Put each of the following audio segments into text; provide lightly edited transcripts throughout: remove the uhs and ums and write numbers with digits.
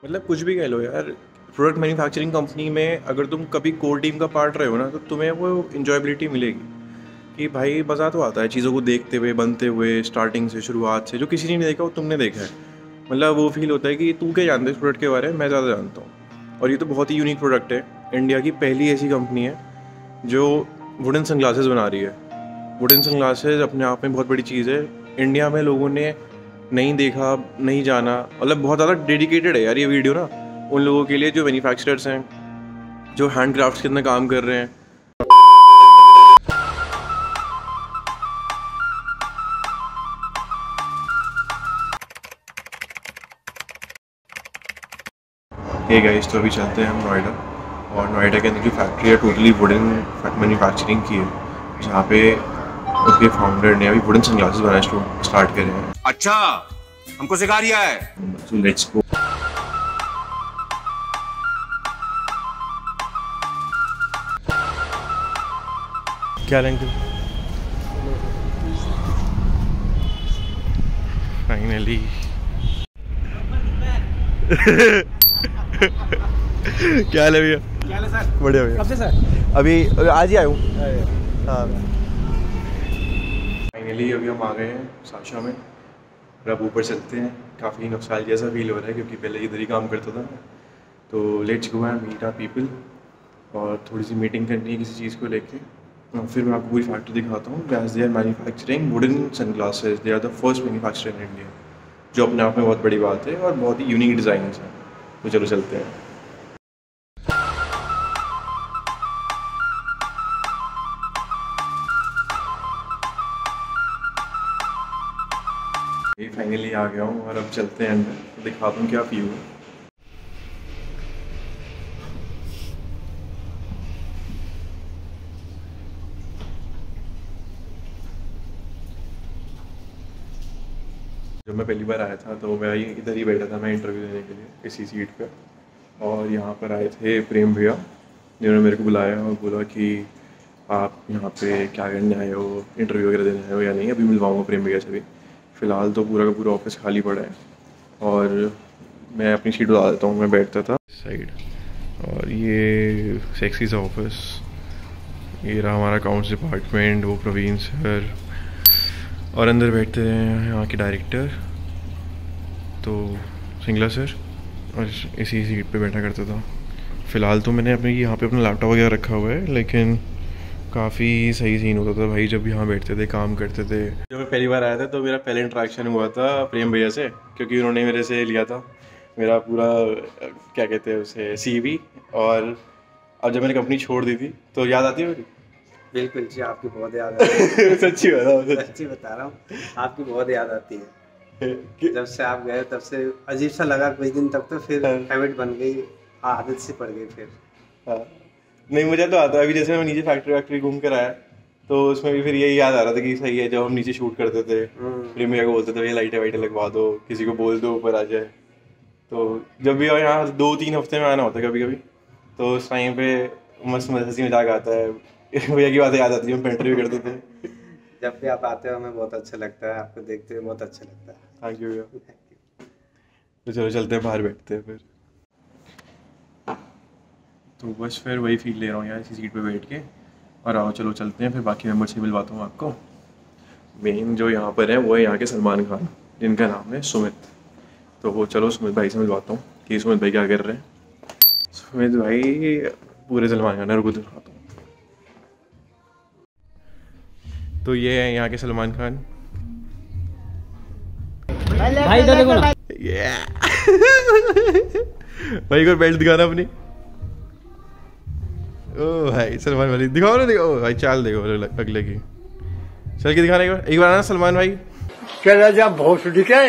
मतलब कुछ भी कह लो यार, प्रोडक्ट मैन्युफैक्चरिंग कंपनी में अगर तुम कभी कोर टीम का पार्ट रहे हो ना, तो तुम्हें वो इंजॉयबिलिटी मिलेगी कि भाई मज़ा तो आता है चीज़ों को देखते हुए, बनते हुए, स्टार्टिंग से, शुरुआत से। जो किसी ने नहीं देखा वो तुमने देखा है। मतलब वो फील होता है कि तू क्या जानता है इस प्रोडक्ट के बारे में, मैं ज़्यादा जानता हूँ। और ये तो बहुत ही यूनिक प्रोडक्ट है। इंडिया की पहली ऐसी कंपनी है जो वुडन सनग्लासेस बना रही है। वुडन सनग्लासेस अपने आप में बहुत बड़ी चीज़ है। इंडिया में लोगों ने नहीं देखा, नहीं जाना, मतलब बहुत ज़्यादा डेडिकेटेड है यार ये वीडियो ना उन लोगों के लिए जो मैन्युफैक्चरर्स हैं, जो हैंड क्राफ्ट्स के अंदर काम कर रहे हैं। हे गाइस, तो अभी चलते हैं हम नोएडा। और नोएडा के अंदर जो फैक्ट्री है टोटली वुडन मैन्युफैक्चरिंग की है, जहाँ पे उसके फाउंडर ने अभी वुडन सनग्लासेस बनाना स्टार्ट करे हैं। अच्छा, हमको सिखा रिया है। So let's go. क्या लेंगे फाइनली। क्या हाल है भैया? क्या हाल है सर? बढ़िया भैया। कब से सर? अभी आज ही आया हूँ। हाँ, फाइनली अभी हम आ गए हैं साशा में। और अब ऊपर चलते हैं। काफ़ी नॉस्टैल्जिया जैसा फील हो रहा है क्योंकि पहले इधर ही काम करता था। तो let's go and meet our people. और थोड़ी सी मीटिंग करनी है किसी चीज़ को लेके। और फिर मैं आपको पूरी फैक्ट्री दिखाता हूँ। As they are manufacturing wooden sunglasses, they are the first manufacturer in India, जो अपने आप में बहुत बड़ी बात है और बहुत ही यूनिक डिज़ाइन है। तो चलो चलते हैं। ये फाइनली आ गया हूँ और अब चलते हैं अंदर, तो दिखाता हूँ क्या व्यू है। जब मैं पहली बार आया था तो मैं इधर ही बैठा था, मैं इंटरव्यू देने के लिए इसी सीट पे। और यहाँ पर आए थे प्रेम भैया, जिन्होंने मेरे को बुलाया और बोला कि आप यहाँ पे क्या करने आए हो, इंटरव्यू वगैरह देने आए हो या नहीं। अभी मिलवाऊँगा प्रेम भैया से भी। फ़िलहाल तो पूरा का पूरा ऑफिस खाली पड़ा है और मैं अपनी सीट बता देता हूँ, मैं बैठता था साइड। और ये सेक्सी सा ऑफिस, ये रहा हमारा अकाउंट्स डिपार्टमेंट, वो प्रवीण सर। और अंदर बैठते हैं यहाँ के डायरेक्टर तो सिंगला सर, और इसी सीट पे बैठा करता था। फ़िलहाल तो मैंने अपने यहाँ पे अपना लैपटॉप वगैरह रखा हुआ है, लेकिन काफ़ी सही सीन होता था भाई जब यहाँ बैठते थे, काम करते थे। जब मैं पहली बार आया था तो मेरा पहले इंटरेक्शन हुआ था प्रेम भैया से, क्योंकि उन्होंने मेरे से लिया था मेरा पूरा क्या कहते हैं उसे, CV। और अब जब मैंने कंपनी छोड़ दी थी तो याद आती है मेरी। बिल्कुल जी, आपकी बहुत याद आती है। सच्ची सच्ची बता रहा हूँ, आपकी बहुत याद आती है। जब से आप गए तब से अजीब सा लगा कुछ दिन तक, तो फिर हैबिट बन गई, आदत सी पड़ गई फिर। हाँ, नहीं मुझे तो आता है। अभी जैसे मैं नीचे फैक्ट्री घूम कर आया तो उसमें भी फिर यही याद आ रहा था कि सही है जब हम नीचे शूट करते थे, प्रेम भैया को बोलते थे ये लाइटें वाइटें लगवा दो, किसी को बोल दो ऊपर आ जाए। तो जब भी यहाँ 2-3 हफ्ते में आना होता है कभी कभी, तो उस टाइम पे मस्त हंसी मजाक आता है। भैया की बातें याद आती है, हम पेंटर भी करते थे। जब भी आप आते हो हमें बहुत अच्छा लगता है, आपको देखते हुए बहुत अच्छा लगता है। थैंक यू भैया। तो चलो चलते हैं, बाहर बैठते हैं फिर। तो बस फिर वही फील ले रहा हूँ यार इसी सीट पे बैठ के। और आओ चलो चलते हैं फिर, बाकी मेंबर से मिलवाता हूँ आपको। मेन जो यहाँ पर है वो है यहाँ के सलमान खान, जिनका नाम है सुमित। तो वो चलो सुमित भाई से मिलवाता हूँ कि सुमित भाई क्या कर रहे हैं। सुमित भाई पूरे सलमान खान है, रुको दिखाता हूँ। तो ये है यहाँ के सलमान खान भाई इधर देखो ना। भाई को बेल्ट दिखाना अपनी। ओ भाई सलमान भाई दिखाओ ना, दिखाओ भाई, चाल देखो अगले की। चल के दिखाना एक बार ना सलमान भाई। क्या राजा भोसड़ी क्या?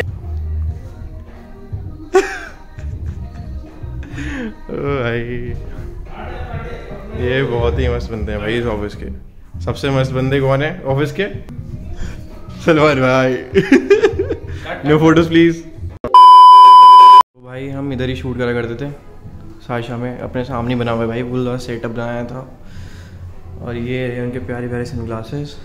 ओ भाई ये बहुत ही मस्त बंदे हैं भाई इस ऑफिस के। सबसे मस्त बंदे कौन है ऑफिस के? सलमान भाई। No photos please. तो भाई हम इधर ही शूट करा करते थे साशा में, अपने सामने बना हुआ है भाई, पूरा सेटअप बनाया था। और ये है उनके प्यारे प्यारे सनग्लासेस,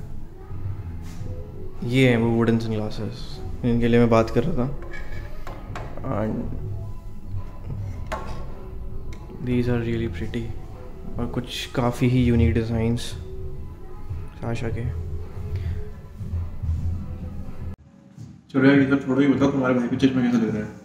ये हैं वो वुडन सनग्लासेस, इनके लिए मैं बात कर रहा था। And these are really pretty और कुछ काफ़ी ही यूनिक डिज़ाइंस साशा के। चलो यार इधर थोड़ा ही बताओ तुम्हारे भाई को चश्मा कैसा लग रहा है?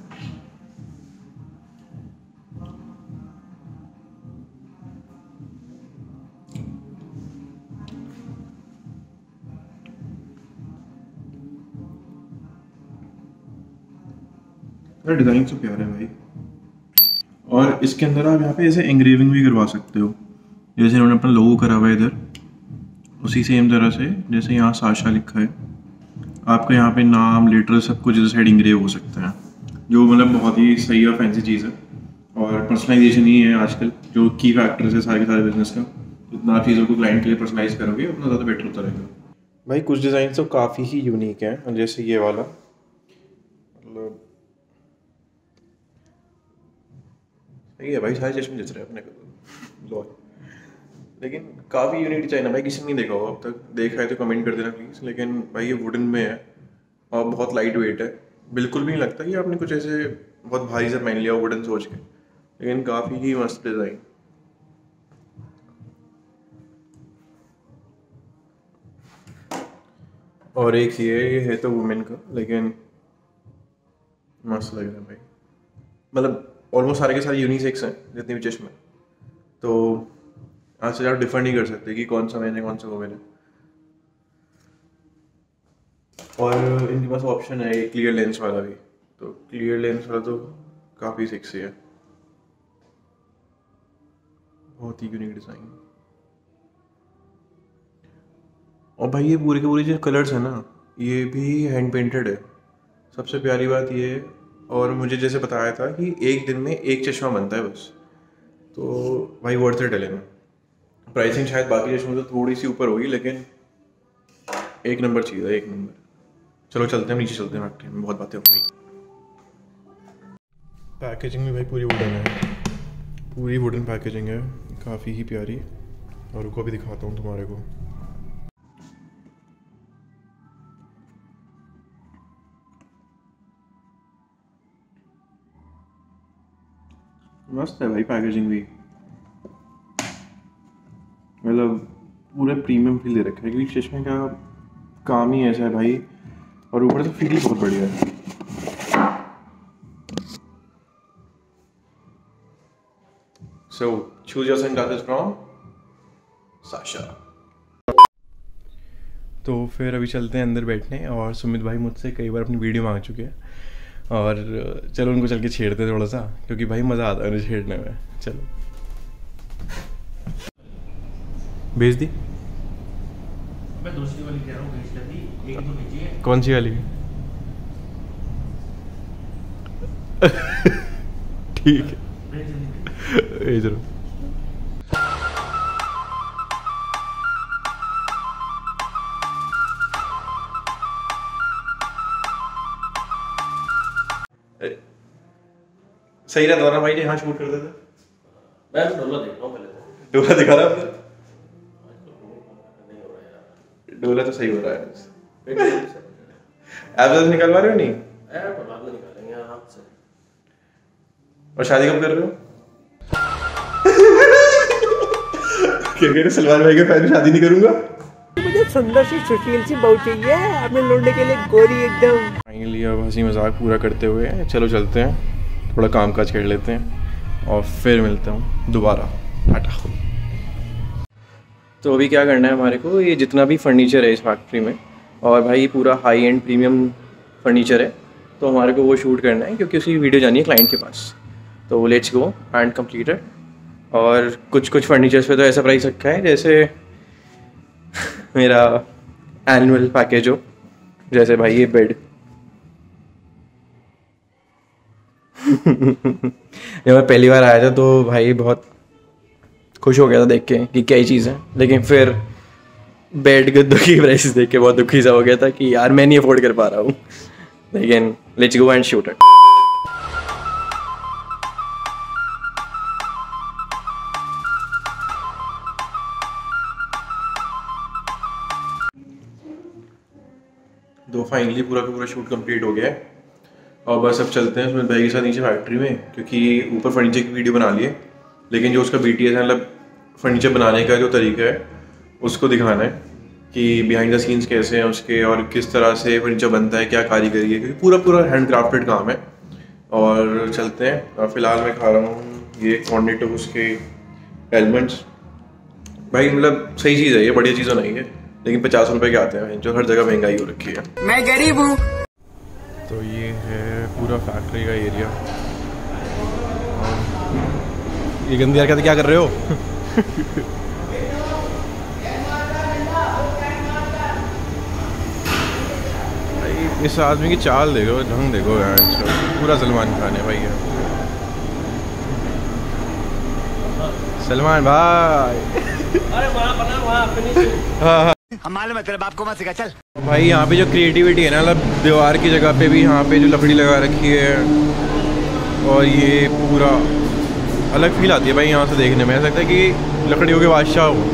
डिज़ाइन तो प्यारा है भाई। और इसके अंदर आप यहाँ पे ऐसे एंग्रेविंग भी करवा सकते हो, जैसे इन्होंने अपना लोगो करा हुआ है इधर, उसी सेम तरह से जैसे यहाँ साशा लिखा है, आपका यहाँ पे नाम लेटर सब कुछ इधर साइड इंग्रेव हो सकता है, जो मतलब बहुत ही सही और फैंसी चीज़ है। और पर्सनलाइजेशन ही है आजकल जो की फैक्टर्स है सारे के सारे बिजनेस का। जितना आप चीज़ों को क्लाइंट के लिए पर्सनलाइज करोगे उतना ज़्यादा बेटर होता रहेगा भाई। कुछ डिज़ाइन तो काफ़ी ही यूनिक हैं, जैसे ये वाला, मतलब सही है भाई, सारे चश्मे जच रहे हैं अपने को लॉल। लेकिन काफ़ी यूनिक डिजाइन है भाई, किसी ने नहीं देखा हो अब तक, देखा है तो कमेंट कर देना प्लीज़। लेकिन भाई ये वुडन में है और बहुत लाइट वेट है, बिल्कुल भी नहीं लगता कि आपने कुछ ऐसे बहुत भारी सा पहन लिया वुडन सोच के, लेकिन काफ़ी ही मस्त डिज़ाइन। और एक ये है तो वुमेन का, लेकिन मस्त लग रहा है भाई। मतलब ऑलमोस्ट सारे के सारे यूनिसेक्स हैं जितने भी चश्मे, तो आज से आप डिफर नहीं कर सकते कि कौन सा मैन है कौन सा वुमेन है। और इनके पास ऑप्शन है एक क्लियर लेंस वाला भी, तो क्लियर लेंस वाला तो काफ़ी सेक्सी है, बहुत ही यूनिक डिज़ाइन। और भाई ये पूरे के पूरे जो कलर्स हैं ना, ये भी हैंड पेंटेड है, सबसे प्यारी बात ये है। और मुझे जैसे बताया था कि एक दिन में एक चश्मा बनता है बस, तो भाई वर्थ इट है लेना। प्राइसिंग शायद बाकी चश्मों से थोड़ी सी ऊपर होगी, लेकिन एक नंबर चीज़ है, एक नंबर। चलो चलते हैं नीचे, चलते हैं फैक्ट्री में, बहुत बातें हो गई। पैकेजिंग भी भाई पूरी वुडन है, पूरी वुडन पैकेजिंग है, काफ़ी ही प्यारी। और रुको भी दिखाता हूँ तुम्हारे को। मस्त है भाई पैकेजिंग भी, मतलब पूरे प्रीमियम फील दे रखा है, क्योंकि चश्मे का काम ही ऐसा है भाई। और ऊपर से फील बहुत बढ़िया है। So choose your sunglasses from Sasha. तो फिर अभी चलते हैं अंदर बैठने, और सुमित भाई मुझसे कई बार अपनी वीडियो मांग चुके हैं, और चलो उनको चल के छेड़ते हैं थोड़ा सा, क्योंकि भाई मज़ा आता है उन्हें छेड़ने में। चलो भेज दी, मैं दूसरी वाली कह रहा हूँ, भेज कर दी, एक तो भेजिए। कौन सी वाली? ठीक है भेज रहा हूँ। सही रहता ना भाई, यहाँ शूट करते थे। मैं डोला देख रहा हूँ पहले तो। डोला दिखा रहा है, डोला तो सही हो रहा है। एब्स निकलवा रहे हो नहीं? तो बाद में निकालेंगे आराम से। और शादी कब कर रहे हो? क्या कह रहे सलमान भाई के फैन, शादी नहीं करूंगा। मुझे सुंदर सी सुशील सी बहू चाहिए अपने लौंडे के लिए, गोरी एकदम। फाइनली अब हंसी मजाक पूरा करते हुए चलो चलते हैं, थोड़ा काम काज कर लेते हैं और फिर मिलता हूँ दोबारा। टाटा। तो अभी क्या करना है हमारे को, ये जितना भी फर्नीचर है इस फैक्ट्री में, और भाई पूरा हाई एंड प्रीमियम फर्नीचर है, तो हमारे को वो शूट करना है, क्योंकि उसकी वीडियो जानी है क्लाइंट के पास। तो let's go and complete it. और कुछ कुछ फर्नीचर्स पे तो ऐसा प्राइस रखा है जैसे मेरा एनुअल पैकेज हो, जैसे भाई ये बेड। जब मैं पहली बार आया था तो भाई बहुत खुश हो गया था देख के कि क्या ही चीज़ है, लेकिन फिर बेड गद्दों की प्राइसेस देख के बहुत दुखी सा हो गया था कि यार मैं नहीं अफोर्ड कर पा रहा हूँ। लेकिन let's go and shoot it. तो फाइनली पूरा का पूरा शूट कंप्लीट हो गया है, और बस अब चलते हैं उसमें भाई के साथ नीचे फैक्ट्री में, क्योंकि ऊपर फर्नीचर की वीडियो बना लिए लेकिन जो उसका BTS है, मतलब फर्नीचर बनाने का जो तरीका है उसको दिखाना है कि बिहाइंड द सीन्स कैसे हैं उसके और किस तरह से फर्नीचर बनता है, क्या कारीगरी है, क्योंकि पूरा हैंड क्राफ्टेड काम है। और चलते हैं। फ़िलहाल मैं खा रहा हूँ ये कॉर्नेटोस के एलमंड्स। भाई मतलब सही चीज़ है ये, बढ़िया चीज़ नहीं है, लेकिन 50 रुपये के आते हैं, जो हर जगह महंगाई हो रखी है। मैं गरीब हूँ। तो ये है पूरा फैक्ट्री का एरिया। ये गंदी हरकत क्या कर रहे हो? भाई इस आदमी की चाल देखो, ढंग देखो यार, पूरा सलमान खान है भाई है। सलमान भाई। अरे वहाँ बना, वहाँ फिनिश। हाँ हमारे मतलब आपको मत सिखा, चल। भाई यहाँ पे जो क्रिएटिविटी है ना, मतलब दीवार की जगह पे भी यहाँ पे जो लकड़ी लगा रखी है, और ये पूरा अलग फील आती है भाई यहाँ से देखने में। ऐसा लगता है कि लकड़ियों के बादशाह हो।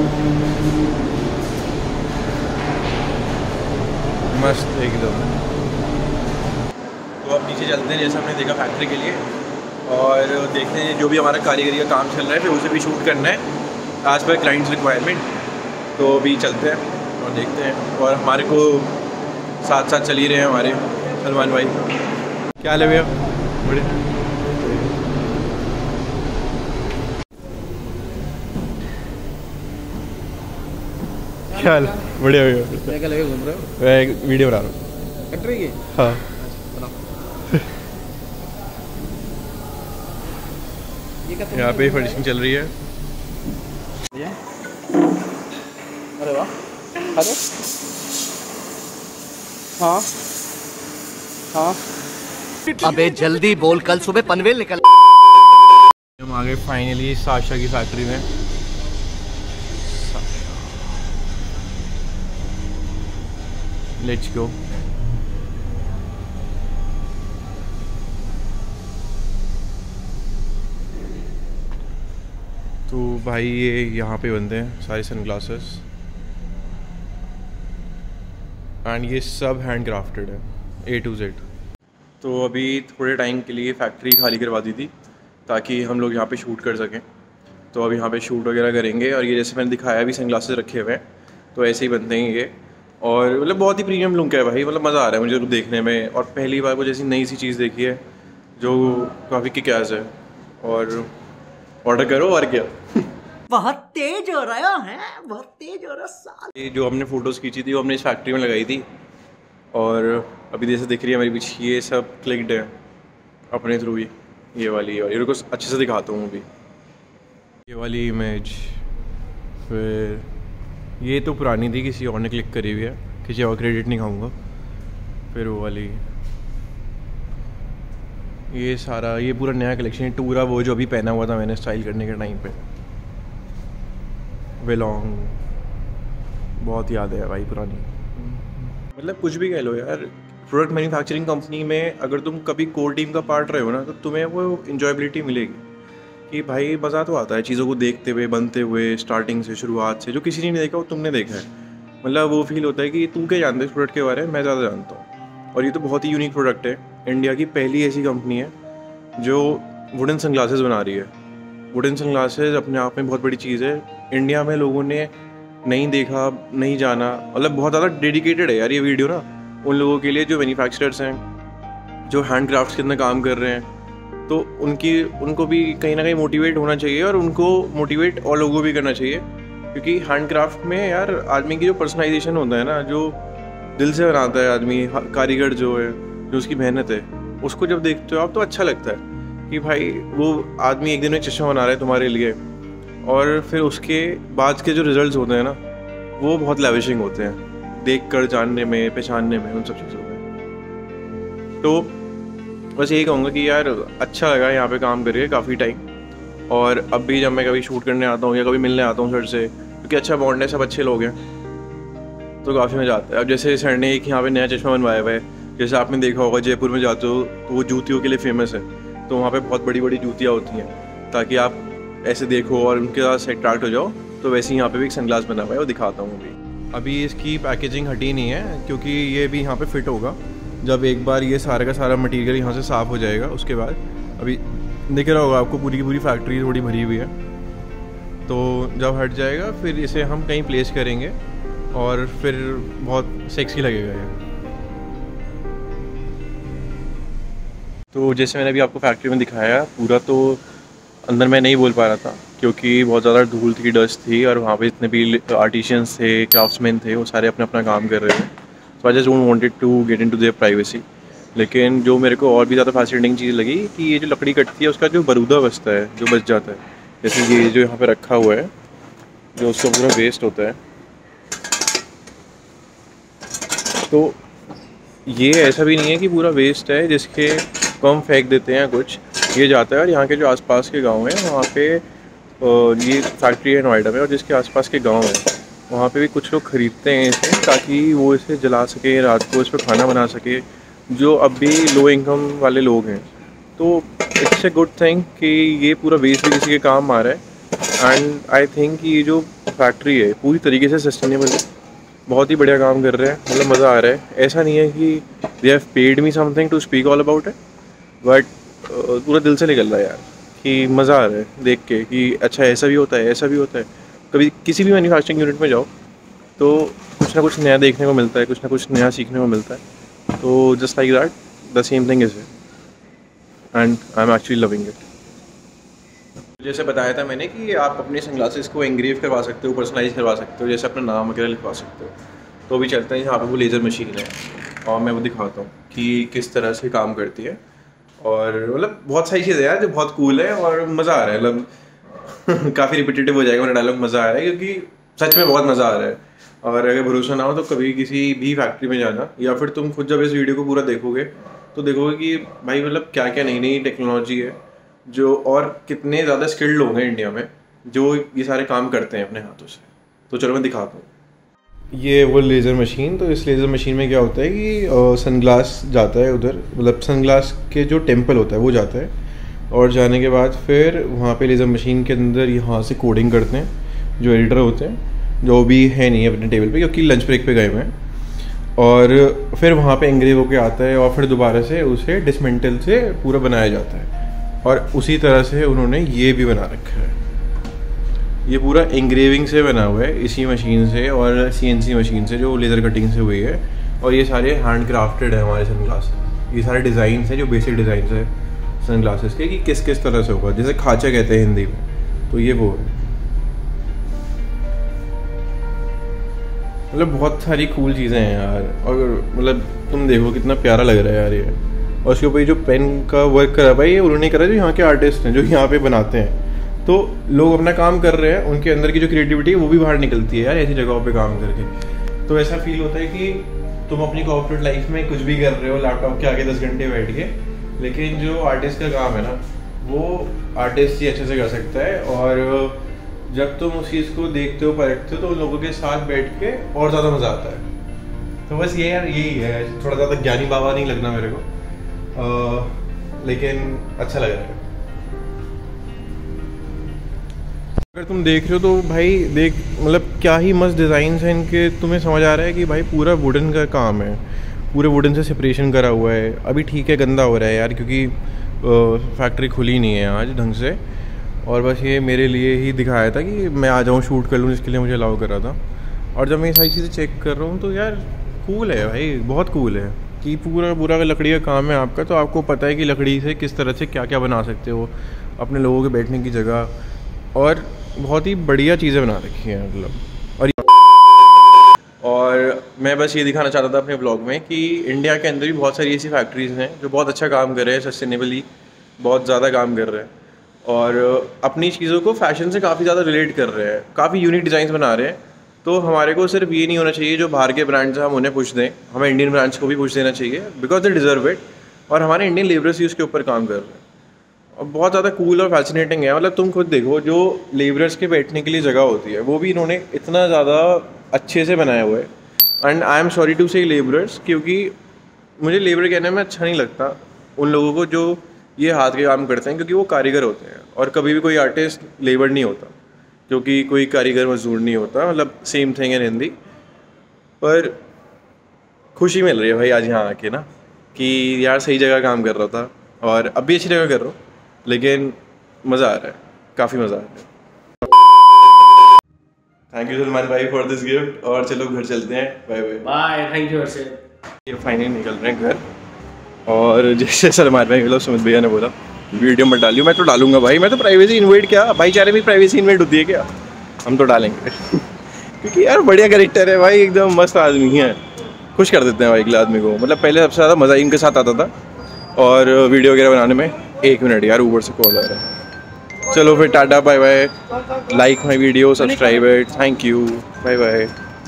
मस्त एकदम। तो अब नीचे चलते हैं, जैसा हमने देखा फैक्ट्री के लिए, और देखते हैं जो भी हमारा कारीगरी का काम चल रहा है, फिर उसे भी शूट करना है एज पर क्लाइंट्स रिक्वायरमेंट। तो अभी चलते हैं और देखते हैं, और हमारे को साथ साथ चल ही रहे हैं हमारे सलमान भाई। क्या हाल है भैया? बढ़िया। क्या हाल? बढ़िया भैया। क्या लगे घूम रहे हो? मैं एक वीडियो बना रहा हूँ। फैक्ट्री की? हाँ। यहाँ पे फर्निशिंग चल रही है। अरे वाह। हेलो। हाँ हाँ। अबे जल्दी बोल, कल सुबह पनवेल निकल। हम आ गए फाइनली साशा की फैक्ट्री में। Let's go. तो भाई ये यहाँ पे बनते हैं सारे सनग्लासेस, एंड ये सब हैंड क्राफ्टेड है A to Z। तो अभी थोड़े टाइम के लिए फैक्ट्री खाली करवा दी थी ताकि हम लोग यहाँ पे शूट कर सकें। तो अब यहाँ पे शूट वगैरह करेंगे, और ये जैसे मैंने दिखाया अभी सनग्लासेस रखे हुए हैं, तो ऐसे ही बनते हैं ये। और मतलब बहुत ही प्रीमियम लुक है भाई, मतलब मज़ा आ रहा है मुझे देखने में। और पहली बार कुछ ऐसी नई सी चीज़ देखी है जो काफ़ी किक-एस है। और ऑर्डर करो और क्या। बहुत तेज हो रहा है, बहुत तेज हो रहा है। ये जो हमने फ़ोटोज़ खींची थी वो हमने इस फैक्ट्री में लगाई थी, और अभी जैसे दिख रही है मेरे पीछे, ये सब क्लिक्ड है अपने थ्रू ही। ये वाली और ये कुछ अच्छे से दिखाता हूँ अभी। ये वाली इमेज, फिर ये तो पुरानी थी, किसी और ने क्लिक करी हुई है, किसी और क्रेडिट नहीं खाऊंगा। फिर वो वाली, ये सारा, ये पूरा नया कलेक्शन है टूरा, वो जो अभी पहना हुआ था मैंने स्टाइल करने के टाइम पे। वेलोंग बहुत याद है भाई पुरानी। मतलब कुछ भी कह लो यार, प्रोडक्ट मैन्युफैक्चरिंग कंपनी में अगर तुम कभी कोर टीम का पार्ट रहे हो ना, तो तुम्हें वो इंजॉयबिलिटी मिलेगी कि भाई मज़ा तो आता है चीज़ों को देखते हुए, बनते हुए, स्टार्टिंग से, शुरुआत से। जो किसी ने नहीं देखा वो तुमने देखा है, मतलब वो फील होता है कि तू क्या जानते है इस प्रोडक्ट के बारे में, मैं ज़्यादा जानता हूँ। और ये तो बहुत ही यूनिक प्रोडक्ट है। इंडिया की पहली ऐसी कंपनी है जो वुडन सनग्लासेस बना रही है। वुडन सनग्लासेस अपने आप में बहुत बड़ी चीज़ है। इंडिया में लोगों ने नहीं देखा, नहीं जाना, मतलब बहुत ज़्यादा डेडिकेटेड है यार ये वीडियो ना उन लोगों के लिए जो मैन्युफैक्चरर्स हैं, जो हैंड क्राफ्ट्स के अंदर काम कर रहे हैं। तो उनको भी कहीं ना कहीं मोटिवेट होना चाहिए, और उनको मोटिवेट और लोगों को भी करना चाहिए, क्योंकि हैंड क्राफ्ट में यार आदमी की जो पर्सनलाइजेशन होता है ना, जो दिल से बनाता है आदमी, कारीगर जो है, जो उसकी मेहनत है, उसको जब देखते हो आप तो अच्छा लगता है कि भाई वो आदमी एक दिन में चश्मा बना रहा है तुम्हारे लिए, और फिर उसके बाद के जो रिजल्ट्स होते हैं ना वो बहुत लैविशिंग होते हैं, देख कर जानने में, पहचानने में, उन सब चीज़ों में। तो बस यही कहूँगा कि यार अच्छा लगा यहाँ पे काम करके काफ़ी टाइम। और अब भी जब मैं कभी शूट करने आता हूँ या कभी मिलने आता हूँ सर से, क्योंकि अच्छा बॉन्ड है, सब अच्छे लोग हैं, तो काफ़ी मज़ा आता है। अब जैसे सर ने एक यहाँ पे नया चश्मा बनवाया हुआ है, जैसे आपने देखा होगा जयपुर में जाते हो तो वो जूतियों के लिए फेमस है, तो वहाँ पे बहुत बड़ी बड़ी जूतियाँ होती हैं ताकि आप ऐसे देखो और उनके साथ अट्रैक्ट हो जाओ। तो वैसे ही यहाँ पे भी एक सनग्लास बना हुआ है, वो दिखाता हूँ अभी इसकी पैकेजिंग हटी नहीं है, क्योंकि ये भी यहाँ पे फिट होगा जब एक बार ये सारा का सारा मटेरियल यहाँ से साफ़ हो जाएगा। उसके बाद अभी दिख रहा होगा आपको, पूरी की पूरी फैक्ट्री थोड़ी भरी हुई है। तो जब हट जाएगा फिर इसे हम कहीं प्लेस करेंगे और फिर बहुत सेक्सी लगेगा ये। तो जैसे मैंने अभी आपको फैक्ट्री में दिखाया पूरा, तो अंदर मैं नहीं बोल पा रहा था क्योंकि बहुत ज़्यादा धूल थी, डस्ट थी, और वहाँ पे जितने भी आर्टिशियंस थे, क्राफ्ट्समैन थे, वो सारे अपना अपना काम कर रहे थे। So I just don't wanted to get into their privacy. लेकिन जो मेरे को और भी ज़्यादा फैसिनेटिंग चीज़ लगी कि ये जो लकड़ी कटती है उसका जो बरूदा बचता है, जो बच जाता है, जैसे ये जो यहाँ पे रखा हुआ है, जो उसका पूरा वेस्ट होता है, तो ये ऐसा भी नहीं है कि पूरा वेस्ट है जिसके को हम फेंक देते हैं कुछ, ये जाता है। और यहाँ के जो आसपास के गांव हैं वहाँ पे ये फैक्ट्री है नोएडा में, और जिसके आसपास के गांव हैं वहाँ पे भी कुछ लोग ख़रीदते हैं इसे, ताकि वो इसे जला सके, रात को इस पर खाना बना सके, जो अब भी लो इनकम वाले लोग हैं। तो इट्स ए गुड थिंग कि ये पूरा वेस्ट भी किसी के काम आ रहा है। एंड आई थिंक कि ये जो फैक्ट्री है पूरी तरीके से सस्टेनेबल है, बहुत ही बढ़िया काम कर रहे हैं, मतलब मज़ा आ रहा है। ऐसा नहीं है कि they have paid me something to speak all about it, but पूरा दिल से निकल रहा है यार कि मज़ा आ रहा है देख के कि अच्छा ऐसा भी होता है, ऐसा भी होता है। कभी किसी भी मैन्युफैक्चरिंग यूनिट में जाओ तो कुछ ना कुछ नया देखने को मिलता है, कुछ ना कुछ नया सीखने को मिलता है। तो just like that the same thing is and I am actually loving it. जैसे बताया था मैंने कि आप अपने सनग्लासेस को एंग्रेव करवा सकते हो, पर्सनलाइज करवा सकते हो, जैसे अपना नाम वगैरह लिखवा सकते हो। तो अभी चलते हैं यहाँ पे, वो लेज़र मशीन है और मैं वो दिखाता हूँ कि किस तरह से काम करती है। और मतलब बहुत सारी चीज़ें यार जो बहुत कूल है और मज़ा आ रहा है। मतलब काफ़ी रिपीटेटिव हो जाएगा मेरा डायलॉग, मज़ा आ रहा है क्योंकि सच में बहुत मज़ा आ रहा है। और अगर भरोसा ना हो तो कभी किसी भी फैक्ट्री में जाना, या फिर तुम खुद जब इस वीडियो को पूरा देखोगे तो देखोगे कि भाई मतलब क्या क्या नई नई टेक्नोलॉजी है जो, और कितने ज़्यादा स्किल्ड लोग हैं इंडिया में जो ये सारे काम करते हैं अपने हाथों से। तो चलो मैं दिखाता हूँ। ये वो लेज़र मशीन, तो इस लेज़र मशीन में क्या होता है कि सनग्लास जाता है उधर, मतलब सनग्लास के जो टेम्पल होता है वो जाता है, और जाने के बाद फिर वहाँ पे लेज़र मशीन के अंदर यहाँ से कोडिंग करते हैं जो एडिटर होते हैं, जो भी है नहीं अपने टेबल पे क्योंकि लंच ब्रेक पे गए हुए हैं, और फिर वहाँ पे एंग्रेव होके आता है और फिर दोबारा से उसे डिसमेंटल से पूरा बनाया जाता है। और उसी तरह से उन्होंने ये भी बना रखा है, ये पूरा एंग्रेविंग से बना हुआ है इसी मशीन से और CNC मशीन से जो लेज़र कटिंग से हुई है। और ये सारे हैंड क्राफ्टेड है हमारे सनग्लास, ये सारे डिज़ाइन है जो बेसिक डिज़ाइन है सनग्लासेस के कि किस किस तरह से होगा, जैसे खाचा कहते हैं हिंदी में, तो ये वो है। मतलब बहुत सारी कूल चीज़ें हैं यार, और मतलब तुम देखो कितना प्यारा लग रहा है यार ये। और उसके ऊपर जो पेन का वर्क करा भाई, ये उन्होंने करा जो यहाँ के आर्टिस्ट हैं जो यहाँ पे बनाते हैं। तो लोग अपना काम कर रहे हैं, उनके अंदर की जो क्रिएटिविटी है वो भी बाहर निकलती है यार ऐसी जगहों पे काम करके। तो ऐसा फील होता है कि तुम अपनी कॉर्पोरेट लाइफ में कुछ भी कर रहे हो लैपटॉप के आगे 10 घंटे बैठ के, लेकिन जो आर्टिस्ट का काम है ना वो आर्टिस्ट ही अच्छे से कर सकता है। और जब तुम उस चीज़ को देखते हो, परखते हो, तो उन लोगों के साथ बैठ के और ज़्यादा मज़ा आता है। तो बस ये यार यही है, थोड़ा ज़्यादा ज्ञानी बाबा नहीं लगना मेरे को, लेकिन अच्छा लग रहा है। अगर तुम देख रहे हो तो भाई देख, मतलब क्या ही मस्त डिज़ाइन है इनके, तुम्हें समझ आ रहा है कि भाई पूरा वुडन का काम है, पूरे वुडन से सेपरेशन करा हुआ है। अभी ठीक है गंदा हो रहा है यार क्योंकि फैक्ट्री खुली नहीं है आज ढंग से, और बस ये मेरे लिए ही दिखाया था कि मैं आ जाऊँ शूट कर लूँ, इसके लिए मुझे अलाउ करा था। और जब मैं ये सारी चीज़ें चेक कर रहा हूँ तो यार कूल है भाई, बहुत कूल है कि पूरा लकड़ी का काम है आपका, तो आपको पता है कि लकड़ी से किस तरह से क्या क्या बना सकते हो, अपने लोगों के बैठने की जगह, और बहुत ही बढ़िया चीज़ें बना रखी हैं मतलब। और मैं बस ये दिखाना चाहता था अपने ब्लॉग में कि इंडिया के अंदर भी बहुत सारी ऐसी फैक्ट्रीज़ हैं जो बहुत अच्छा काम कर रहे हैं, सस्टेनेबली बहुत ज़्यादा काम कर रहे हैं, और अपनी चीज़ों को फैशन से काफ़ी ज़्यादा रिलेट कर रहे हैं, काफ़ी यूनिक डिज़ाइन बना रहे हैं। तो हमारे को सिर्फ ये नहीं होना चाहिए जो बाहर के ब्रांड्स हैं हम उन्हें पुश दें, हमें इंडियन ब्रांड्स को भी पुश देना चाहिए बिकॉज दे डिज़र्व इट। और हमारे इंडियन लेबरर्स ही उसके ऊपर काम कर रहे हैं, और बहुत ज़्यादा कूल और फैसिनेटिंग है। मतलब तुम खुद देखो, जो लेबरर्स के बैठने के लिए जगह होती है वो भी इन्होंने इतना ज़्यादा अच्छे से बनाया हुआ है। And I am sorry to say labourers, क्योंकि मुझे लेबर कहने में अच्छा नहीं लगता उन लोगों को जो ये हाथ के काम करते हैं, क्योंकि वो कारीगर होते हैं, और कभी भी कोई आर्टिस्ट लेबर नहीं होता, क्योंकि कोई कारीगर मजदूर नहीं होता, मतलब सेम थिंग इन हिंदी। पर खुशी मिल रही है भाई आज यहाँ आके ना कि यार सही जगह काम कर रहा था, और अब भी अच्छी जगह कर रहा हूँ, लेकिन मज़ा आ रहा है, काफ़ी मज़ा आ रहा है। थैंक यू सलमान भाई फॉर दिस गिफ्ट। और चलो घर चलते हैं, bye bye. Bye, thank you Harshit. ये फाइनली निकल रहे हैं घर। और जैसे सलमान भाई मतलब सुमित भैया ने बोला वीडियो मत डालियो, मैं तो डालूंगा भाई, मैं तो प्राइवेसी इन्वाइट, क्या भाईचारे में प्राइवेसी इन्वाइट होती है क्या, हम तो डालेंगे क्योंकि यार बढ़िया कैरेक्टर है भाई, एकदम मस्त आदमी है, खुश कर देते हैं भाई अगले आदमी को। मतलब पहले सबसे ज़्यादा मज़ा इनके साथ आता था, और वीडियो वगैरह बनाने में। 1 मिनट यार, ऊबर से कॉल आ रहा है। चलो फिर tata bye bye, like my video, subscribe it, thank you, bye bye.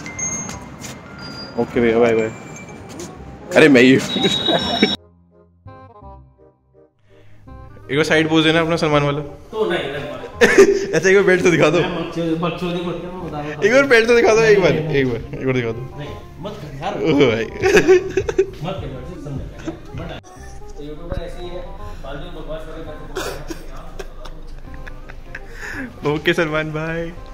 Okay भैया, बाय बाय। अरे मैं ही एक बार साइड पोज देना अपना सलमान वाला। तो नहीं ऐसा एक बार बेल्ट तो दिखा दो, बकचोदी मत कर, मैं बता रहा हूं। एक बार बेल्ट तो दिखा दो, एक बार दिखा दो। नहीं मत कर यार, ओ भाई मत कर यार, समझ बट तो यूट्यूबर ऐसे ही है, फालतू बकवास करेगा तो। ओके सलमान भाई।